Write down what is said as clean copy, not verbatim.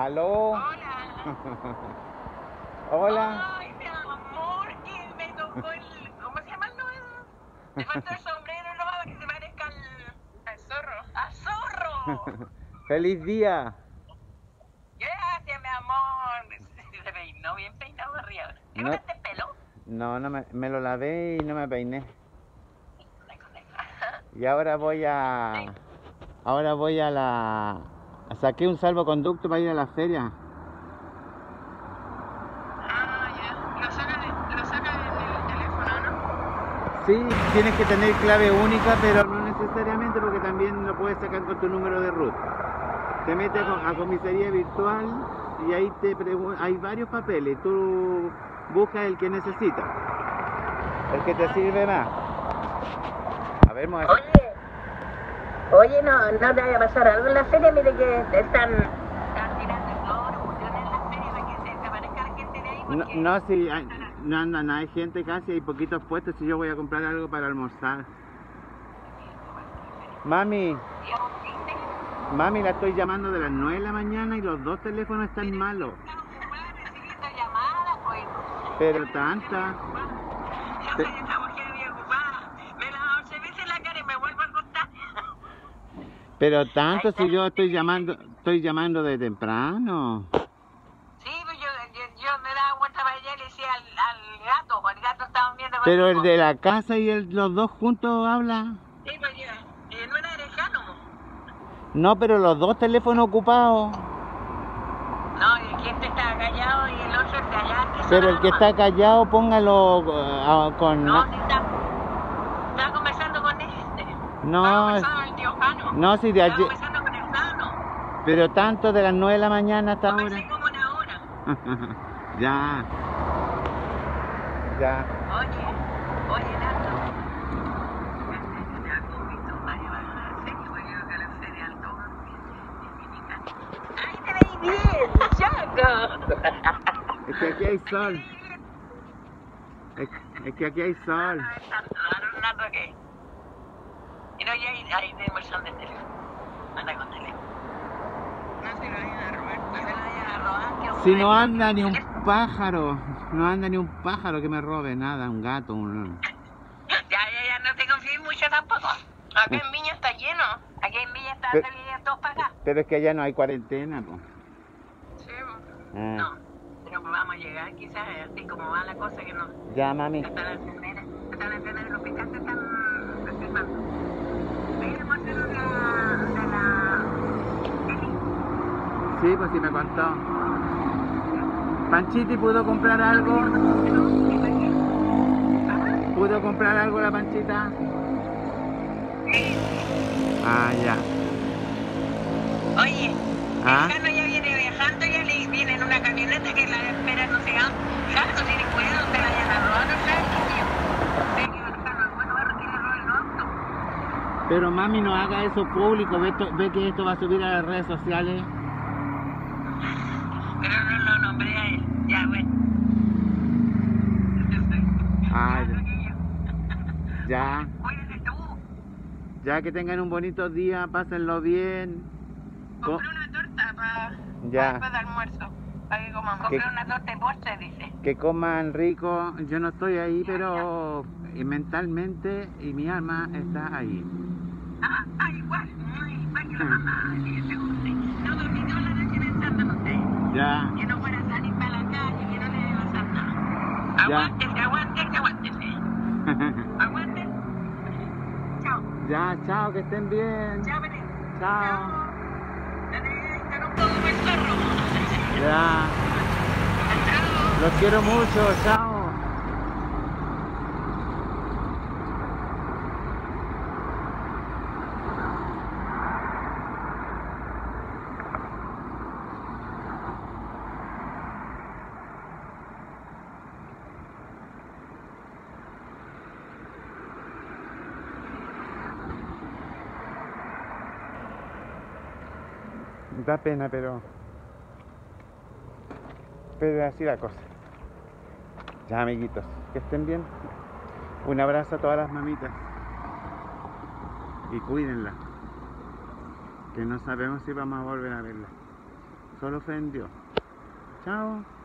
¿Aló? Hola. Hola. Ay, mi amor, que me tocó el... ¿Cómo se llama el nuevo? Me faltó el sombrero nomás que se parezca al zorro. ¡Al zorro! Feliz día. Gracias, mi amor. Se peinó bien peinado arriba ahora. ¿Te No, cortaste el pelo? no me lo lavé y no me peiné. Coneja. Y ahora voy a la... Saqué un salvoconducto para ir a la feria. Ah, ya. Lo saca del teléfono, ¿no? Sí, tienes que tener clave única, pero no necesariamente porque también lo puedes sacar con tu número de RUT. Te metes a comisaría virtual y ahí hay varios papeles. Tú buscas el que necesitas, el que te sirve más. A ver, vamos a hacer... Oye, no te vaya a pasar algo en la feria, mire que están tirando todos los cuestiones en la feria para que se desaparezca la gente de ahí. Porque No, sí, no anda nada, hay gente casi, hay poquitos puestos y yo voy a comprar algo para almorzar. Mami, la estoy llamando de las 9 de la mañana y los dos teléfonos están malos. recibiendo llamadas, pues. Pero tanta. Yo soy esa mujer bien ocupada. Me lavo 11 veces la cara y me vuelvo a acostar. Pero tanto si yo estoy llamando de temprano. Sí, pues yo me daba vuelta para allá y le decía al gato, pues el gato estaba viendo. Pero el de la casa y los dos juntos habla. Sí, pues ya. No era lejano. No, pero los dos teléfonos ocupados. No, y este está callado y el otro está allá. Pero el que está callado, póngalo con... No, si estaba conversando con este. No, Estaba conversando con el tío Jano. no, si de Estaba ayer... conversando con el Jano. Pero tanto de las 9 de la mañana hasta ahora. Conversé como una hora. Ya. Oye, Nato. ¡Ay, te veis bien, Chaco! Es que aquí hay sol. Es que aquí hay sol. Y no, ya ahí tenemos el son del teléfono. Anda con teléfono. No se lo vayan a robar. No se lo vayan a robar. Si no anda ni un pájaro. No anda ni un pájaro que me robe nada. Un gato, Ya, no te confíes mucho tampoco. Aquí en Viña está lleno. Aquí en Viña está saliendo todos para acá. Pero es que allá no hay cuarentena, pues. Sí, no. Pero vamos a llegar quizás, así como va la cosa que no. Ya, mami. Hasta las enfermeras del hospital se están enfermando. Ahí le muestro de la... Sí, pues sí me contó. Panchiti, ¿pudo comprar algo? ¿Pudo comprar algo la Panchita? Ah, ya. Oye, el Jano ya viene viajando, ya le viene en una camioneta que la espera no se haga. Jano, si le cuidado, no te vayan a robar, no sabes que el Jano es bueno, barro que le roben los autos. Pero mami, no haga eso público, ve que esto va a subir a las redes sociales. Pero no lo nombré a él, ya bueno. Ah, ya. Cuídate tú. Ya, que tengan un bonito día, pásenlo bien. Compré una torta para después de almuerzo, para que comamos. Compré una torta de postre, dice. Que coman rico. Yo no estoy ahí, pero mentalmente y mi alma está ahí. Igual. Igual que la mamá, que te guste. No dormí toda la noche pensando en usted. Ya. Que no fuera a salir para la calle, que no le debe pasar nada. Aguántese. Aguante. Chao. Ya, chao, que estén bien. Chao, Belén. Chao. Están un poco más zorro. Ya. Chao. Los quiero mucho, chao. Da pena, pero es así la cosa. Ya, amiguitos, que estén bien. Un abrazo a todas las mamitas. Y cuídenla, que no sabemos si vamos a volver a verla. solo fe en Dios. Chao.